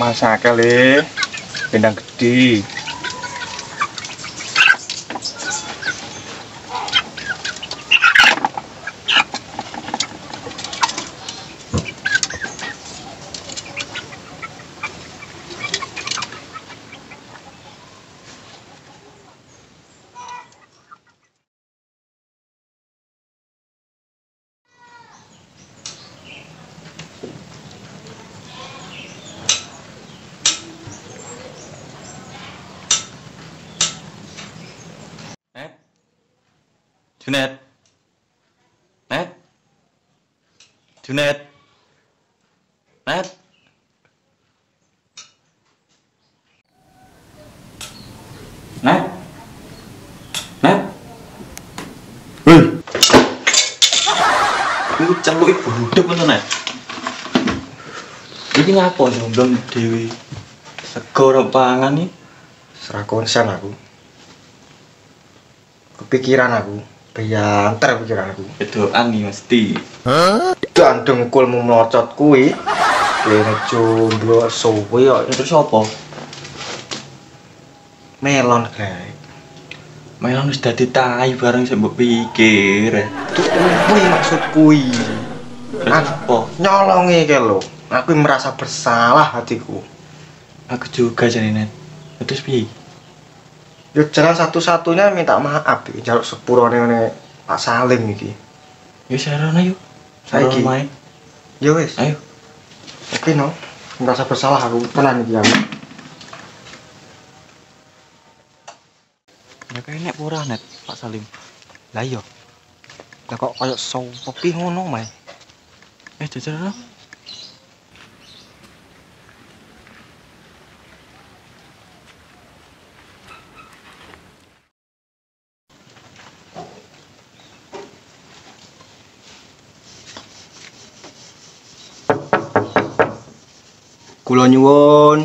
Masake le bendang gede. Junet, Net, Junet, Net. Net, Net. Hei, lu celuk ibu hidup itu Net. Ini ngapa jomblo dewi? Segor pangan nih. Serakonsen aku. Kepikiran aku. Beyantar pikiran aku. Bedoan nih mesti. Dan dengkulmu melocot kuwi. Kene jomblo suwe kok. Terus apa? Melon guys. Melon wis dadi tai bareng sing mbok pikir. Itu kuwi maksud kuwi. Apa? Nyolongi ke lo. Aku merasa bersalah hatiku. Aku juga jadi Net. Terus piye? Yo jalan satu-satunya minta maaf iki jaluk sepurone ngene Pak Salim iki. Yo sarana yuk. Saiki. Main. Yo wis. Ayo. Oke no. Merasa bersalah aku tenan iki ya. Ya kayaknya pura Net, Pak Salim. Lah iya. Lah kok koyo sopi ngono, Mai. Jajar no. Kula nyuwun.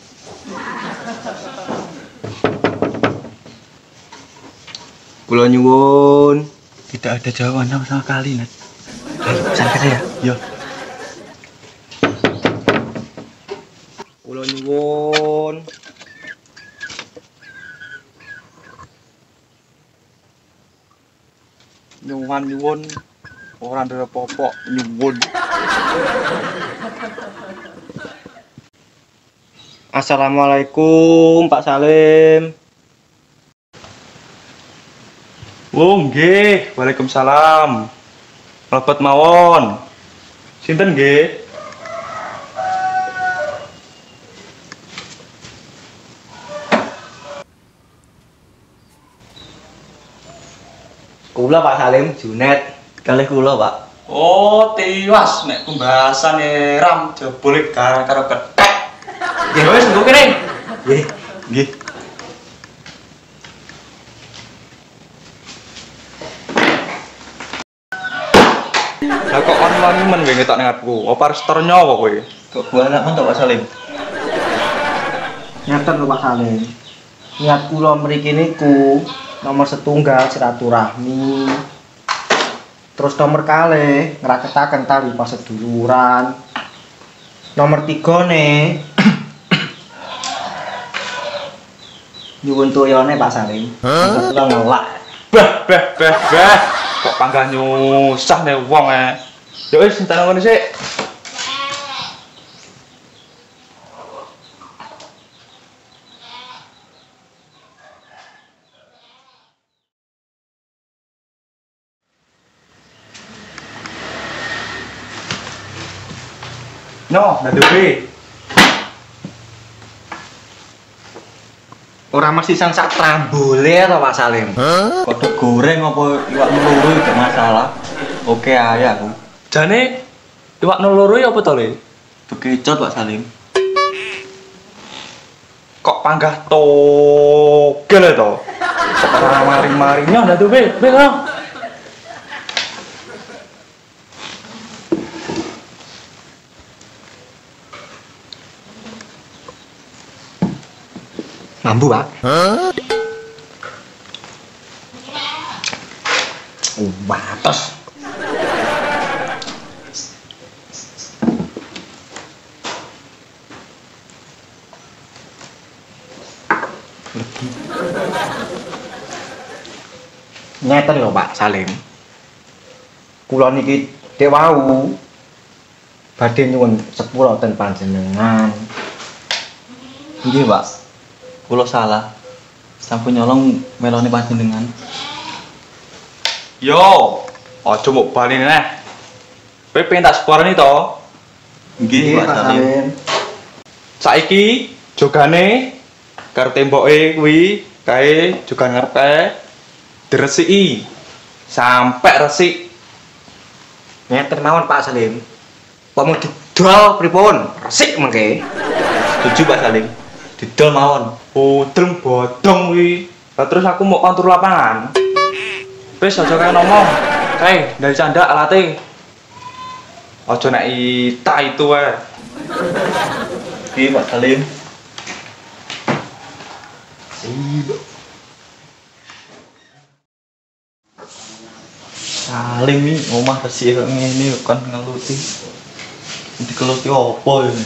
Kula nyuwun. Tidak ada jawaban sama sekali Net. Ayo, santai ya. Yo. Kula nyuwun. Nyuwun orang dari popok nyuwun. Assalamualaikum Pak Salim. Oh nggih, waalaikumsalam. Mlebet mawon. Sinten nggih? Kula Pak Salim, Junet. Kalih kula, Pak. Oh, tiwas nek pembahasan ram jebule karo kethek. Ya wis nggo kene. Nggih. Nggih. Lah kok wangi men wae ngetok ning aku. Apa restorannya apa kowe? Kok buanak men to Pak Salim? Ngaten lho Pak Salim. Niat kula mriki niku nomor setunggal silaturahmi. Terus nomor kalih ngraketaken tali paseduluran. Nomor 3 nih nyuwun tuyone Pak Salim. Kula ngelak. Bah. Kok panggah nyusah nih wong Ya wis entar ngono sik. No, naduwe. Ora mesti sang sak trambole to Pak Salim. Kodok goreng apa iwak meluru itu masalah. Oke aja aku. Jane iwak meluru ya apa to, Le? Bekecot Pak Salim. Kok panggah togel to? Kok ora mari-marinya ndak tuh, Be no. Mambu, Pak. Batas. Ngeten lho Pak Salim. Kula niki dek wau badhe nyuwun sepura ten panjenengan. Nggih, Pak. Kula salah. Sampun nyolong melone panjenengan. Yo, aja mbok bali neh. Kowe pengen tak seporani to? Nggih, Pak Salim. Saiki jogane karo temboke kuwi kae jogan ngarepe diresiki sampai resik. Ngeten mawon Pak Salim. Pomong didol pripun? Resik mengke. Setuju Pak Salim. Didol mawon. Udeng bodong kuwi. Lah terus aku mau kontur lapangan. Wis aja kae ngomong. Kae dari canda alate. Aja nek tak itu wae. Iki Pak Salim. Sibuk. Salim iki omah resik kok ngene kan ngeluti. Dikeluti opo ini?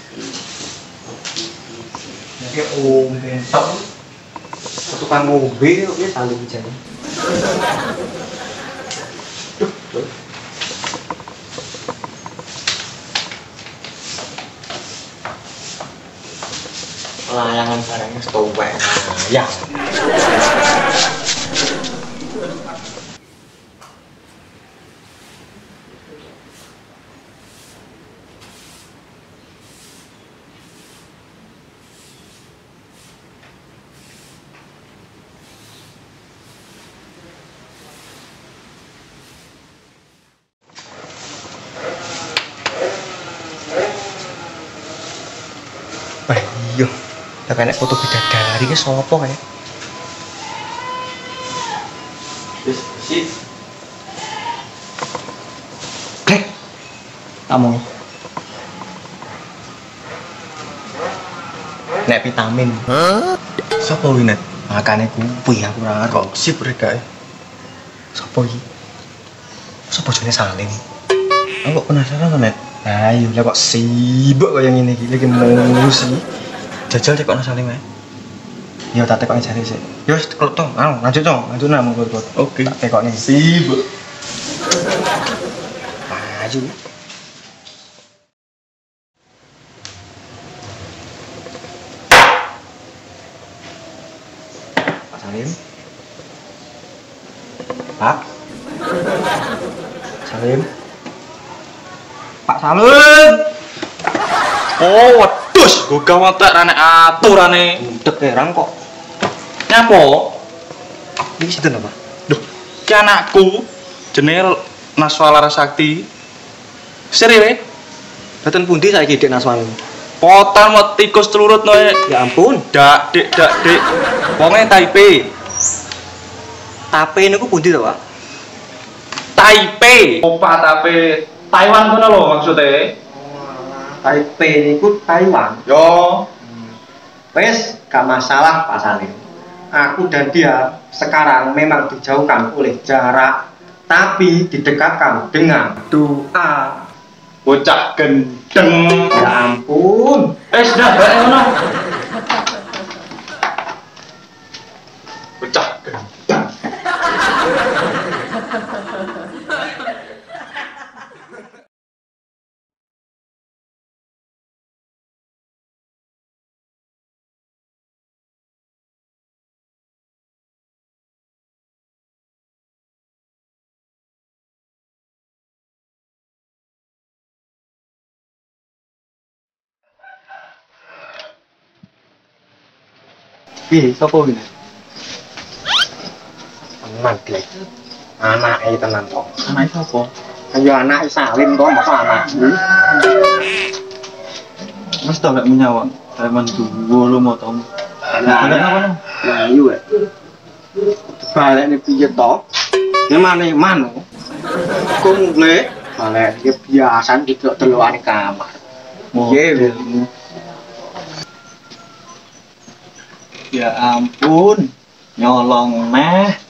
Nek bentok tukang ngombe kok ya Salim jane. Layangan barangnya setowek. Ya. Iya, tak kena foto bidadari ke sopo kayak. Sip. Grek, kamu. Nek vitamin. Sopo winat? Makane kuwi aku ora ngerti. Kok sip rek kae. Sopo iki? Sopo jenenge Salim? Aku penasaran kok, Net. Nah, iya lah kok sibuk kaya ngene iki lagi mulus iki. Jajal tekokno Salim ae. Ya tak tekokne jare sik. Ya wis klep to. Lanjut to. Lanjut nang monggo. Oke. Tak tekokne. Sibuk. Maju. Pak Salim. Pak. Salim. Pak Salim. Oh, wedhus, gugah watek rane aturane. Budek herang kok. Nyapo? Iki sinten apa? Duh, ki anakku jenenge Naswa Larasakti. Serius? Boten pundi saiki Dik Naswan? Potan mau tikus telurut noe. Ya ampun. Dak, Dik. Wonge Taipei. Tape niku pundi to, Pak? Taipei. Opa Taipei. Taiwan kono lho maksudnya. Taipei niku Taiwan. Yo. Wes, gak masalah Pak Salim. Aku dan dia sekarang memang dijauhkan oleh jarak, tapi didekatkan dengan doa. Bocah gendeng. Ya ampun. Sudah, bae ngono. Bocah gendeng. Piye sapa iki? Tenan Glek. Anake tenan kok. Anake sapa? Ya anake Salim to, masa anakku. Mas tau gak menyawa? Preman duwo lu mau tau. Balik apa no? Lah iya. Balik nih piye to? Ya manu. Kok mulai balik ya biasa delok-delokan kamar. Piye Ya ampun, nyolong meh.